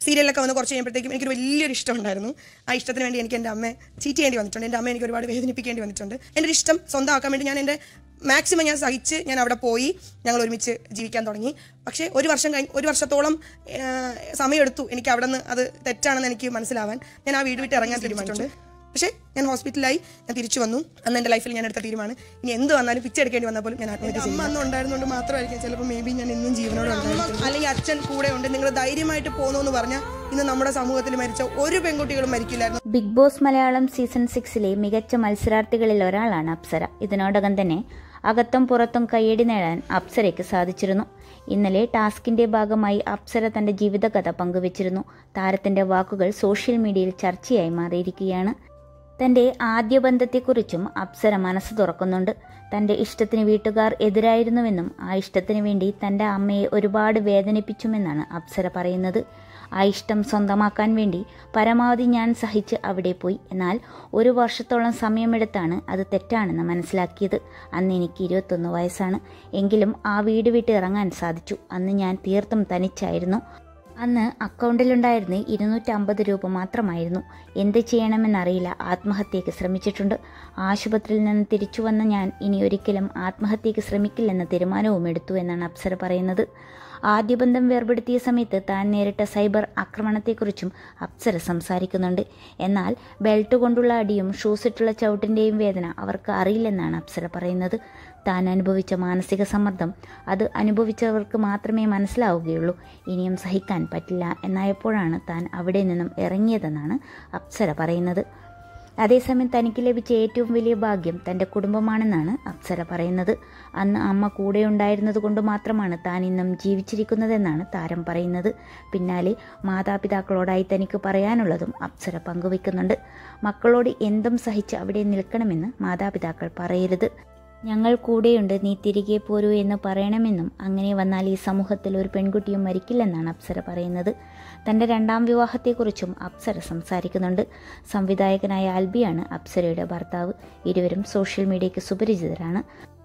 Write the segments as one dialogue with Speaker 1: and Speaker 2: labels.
Speaker 1: സീരിയലൊക്കെ വന്ന് കുറച്ച് കഴിയുമ്പോഴത്തേക്കും എനിക്കൊരു വലിയൊരു ഇഷ്ടം ഉണ്ടായിരുന്നു. ആ ഇഷ്ടത്തിന് വേണ്ടി എനിക്ക് എൻ്റെ അമ്മയെ ചീറ്റ് ചെയ്യേണ്ടി വന്നിട്ടുണ്ട്. എൻ്റെ അമ്മ എനിക്ക് ഒരുപാട് വേദനിപ്പിക്കേണ്ടി വന്നിട്ടുണ്ട്. എൻ്റെ ഒരു ഇഷ്ടം സ്വന്തമാക്കാൻ വേണ്ടി ഞാൻ എൻ്റെ മാക്സിമം ഞാൻ സഹിച്ച് ഞാൻ അവിടെ പോയി ഞങ്ങൾ ഒരുമിച്ച് ജീവിക്കാൻ തുടങ്ങി. പക്ഷേ ഒരു വർഷത്തോളം സമയമെടുത്തു എനിക്ക് അവിടെ നിന്ന് അത് തെറ്റാണെന്ന് എനിക്ക് മനസ്സിലാവാൻ. ഞാൻ ആ വീട് വിട്ട് ഇറങ്ങാൻ തീരുമാനിച്ചിട്ടുണ്ട്. പക്ഷേ ഞാൻ ഹോസ്പിറ്റലായി, ഞാൻ തിരിച്ചു വന്നു. അന്ന് എൻ്റെ ലൈഫിൽ ഞാൻ എടുത്ത തീരുമാനം ഇനി എന്ത് വന്നാലും പിച്ചെടുക്കേണ്ടി വന്നാൽ പോലും ഞാൻ ആത്മഹത്യ ചെയ്യും. അമ്മ അന്ന് ഉണ്ടായിരുന്നുകൊണ്ട് മാത്രമായിരിക്കും ചിലപ്പോൾ മേ ബി ഞാൻ ഇന്നും ജീവനോട് ഉണ്ടായിരുന്നു. അല്ലെങ്കിൽ അച്ഛൻ കൂടെ ഉണ്ട്, നിങ്ങൾ ധൈര്യമായിട്ട് പോകുന്നു എന്ന് പറഞ്ഞാൽ ഇന്ന് നമ്മുടെ സമൂഹത്തിൽ മരിച്ച ഒരു പെൺകുട്ടികളും മരിക്കില്ലായിരുന്നു.
Speaker 2: ബിഗ് ബോസ് മലയാളം സീസൺ 6 മികച്ച മത്സരാർത്ഥികളിൽ ഒരാളാണ് അപ്സര. ഇതിനോടകം തന്നെ അകത്തും പുറത്തും കയ്യടി നേടാൻ അപ്സരയ്ക്ക് സാധിച്ചിരുന്നു. ഇന്നലെ ടാസ്കിന്റെ ഭാഗമായി അപ്സര തന്റെ ജീവിതകഥ പങ്കുവച്ചിരുന്നു. താരത്തിന്റെ വാക്കുകൾ സോഷ്യൽ മീഡിയയിൽ ചർച്ചയായി മാറിയിരിക്കുകയാണ്. തന്റെ ആദ്യ ബന്ധത്തെക്കുറിച്ചും അപ്സര മനസ്സ് തുറക്കുന്നുണ്ട്. തന്റെ ഇഷ്ടത്തിന് വീട്ടുകാർ എതിരായിരുന്നുവെന്നും ആ ഇഷ്ടത്തിന് വേണ്ടി തന്റെ അമ്മയെ ഒരുപാട് വേദനിപ്പിച്ചുമെന്നാണ് അപ്സര പറയുന്നത്. ആ ഇഷ്ടം സ്വന്തമാക്കാൻ വേണ്ടി പരമാവധി ഞാൻ സഹിച്ച് അവിടെ പോയി. എന്നാൽ 1 വർഷത്തോളം സമയമെടുത്താണ് അത് തെറ്റാണെന്ന് മനസ്സിലാക്കിയത്. അന്ന് എനിക്ക് 21 വയസ്സാണ്. എങ്കിലും ആ വീട് വിട്ട് ഇറങ്ങാൻ സാധിച്ചു. അന്ന് ഞാൻ തീർത്തും തനിച്ചായിരുന്നു. അന്ന് അക്കൗണ്ടിലുണ്ടായിരുന്ന 250 രൂപ മാത്രമായിരുന്നു. എന്ത് ചെയ്യണമെന്നറിയില്ല. ആത്മഹത്യയ്ക്ക് ശ്രമിച്ചിട്ടുണ്ട്. ആശുപത്രിയിൽ നിന്ന് തിരിച്ചു വന്ന ഞാൻ ഇനി ഒരിക്കലും ആത്മഹത്യയ്ക്ക് ശ്രമിക്കില്ലെന്ന തീരുമാനവും എടുത്തു എന്നാണ് അപ്സര പറയുന്നത്. ആദ്യ ബന്ധം വേർപെടുത്തിയ സമയത്ത് താൻ നേരിട്ട സൈബർ ആക്രമണത്തെക്കുറിച്ചും അപ്സര സംസാരിക്കുന്നുണ്ട്. എന്നാൽ ബെൽറ്റ് കൊണ്ടുള്ള അടിയും ഷൂസിട്ടുള്ള ചവിട്ടിൻ്റെയും വേദന അവർക്ക് അറിയില്ലെന്നാണ് അപ്സര പറയുന്നത്. താൻ അനുഭവിച്ച മാനസിക സമ്മർദ്ദം അത് അനുഭവിച്ചവർക്ക് മാത്രമേ മനസ്സിലാവുകയുള്ളൂ. ഇനിയും സഹിക്കാൻ പറ്റില്ല എന്നായപ്പോഴാണ് താൻ അവിടെ നിന്നും ഇറങ്ങിയതെന്നാണ് അപ്സര പറയുന്നത്. അതേസമയം തനിക്ക് ലഭിച്ച ഏറ്റവും വലിയ ഭാഗ്യം തൻ്റെ കുടുംബമാണെന്നാണ് അപ്സര പറയുന്നത്. അന്ന് അമ്മ കൂടെ ഉണ്ടായിരുന്നത് കൊണ്ട് മാത്രമാണ് താൻ ഇന്നും ജീവിച്ചിരിക്കുന്നതെന്നാണ് താരം പറയുന്നത്. പിന്നാലെ മാതാപിതാക്കളോടായി തനിക്ക് പറയാനുള്ളതും അപ്സര പങ്കുവയ്ക്കുന്നുണ്ട്. മക്കളോട് എന്തും സഹിച്ച് അവിടെ നിൽക്കണമെന്ന് മാതാപിതാക്കൾ പറയരുത്. ഞങ്ങൾ കൂടെയുണ്ട്, നീ തിരികെ പോരൂ എന്ന് പറയണമെന്നും അങ്ങനെ വന്നാൽ ഈ സമൂഹത്തിൽ ഒരു പെൺകുട്ടിയും മരിക്കില്ലെന്നാണ് അപ്സര പറയുന്നത്. തൻ്റെ 2ാം വിവാഹത്തെക്കുറിച്ചും അപ്സര സംസാരിക്കുന്നുണ്ട്. സംവിധായകനായ ആൽബിയാണ് അപ്സരയുടെ ഭർത്താവ്. ഇരുവരും സോഷ്യൽ മീഡിയയ്ക്ക് സുപരിചിതരാണ്.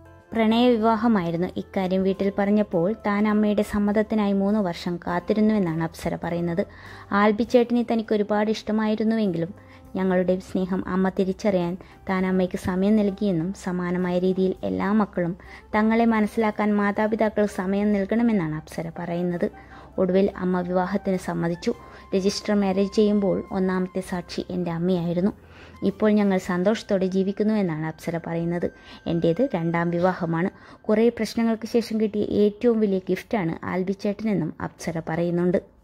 Speaker 2: പ്രണയവിവാഹമായിരുന്നു. ഇക്കാര്യം വീട്ടിൽ പറഞ്ഞപ്പോൾ താൻ അമ്മയുടെ സമ്മതത്തിനായി 3 വർഷം കാത്തിരുന്നുവെന്നാണ് അപ്സര പറയുന്നത്. ആൽബി ചേട്ടനെ തനിക്ക് ഒരുപാട് ഇഷ്ടമായിരുന്നുവെങ്കിലും ഞങ്ങളുടെ സ്നേഹം അമ്മ തിരിച്ചറിയാൻ താൻ അമ്മയ്ക്ക് സമയം നൽകിയെന്നും സമാനമായ രീതിയിൽ എല്ലാ മക്കളും തങ്ങളെ മനസ്സിലാക്കാൻ മാതാപിതാക്കൾ സമയം നൽകണമെന്നാണ് അപ്സര പറയുന്നത്. ഒടുവിൽ അമ്മ വിവാഹത്തിന് സമ്മതിച്ചു. രജിസ്റ്റർ മാരേജ് ചെയ്യുമ്പോൾ 1ാമത്തെ സാക്ഷി എൻ്റെ അമ്മയായിരുന്നു. ഇപ്പോൾ ഞങ്ങൾ സന്തോഷത്തോടെ ജീവിക്കുന്നു എന്നാണ് അപ്സര പറയുന്നത്. എൻ്റേത് 2ാം വിവാഹമാണ്. കുറേ പ്രശ്നങ്ങൾക്ക് ശേഷം കിട്ടിയ ഏറ്റവും വലിയ ഗിഫ്റ്റാണ് ആൽബി ചേട്ടനെന്നും അപ്സര പറയുന്നുണ്ട്.